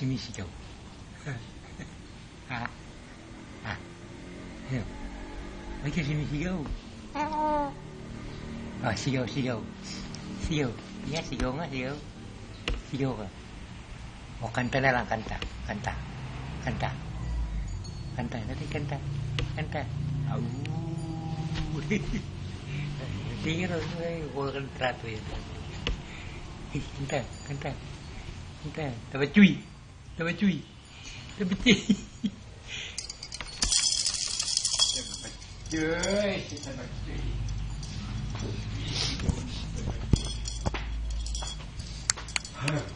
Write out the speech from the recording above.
sini sigaw. Ha? Ha? Ano? Ba't ka sumisigaw? Ah, sigaw, sigaw. Sigaw. Yeah, sigaw nga, sigaw. Sigaw ka. O, kanta na lang, kanta. Kanta. Kanta. Kanta. Nanti kanta. Kanta. Au. Tingnan mo, wala kang trato yan. Kanta, kanta. Kanta. Dapat cuy. Dapat cuy. Dapat cuy. Dapat cuy.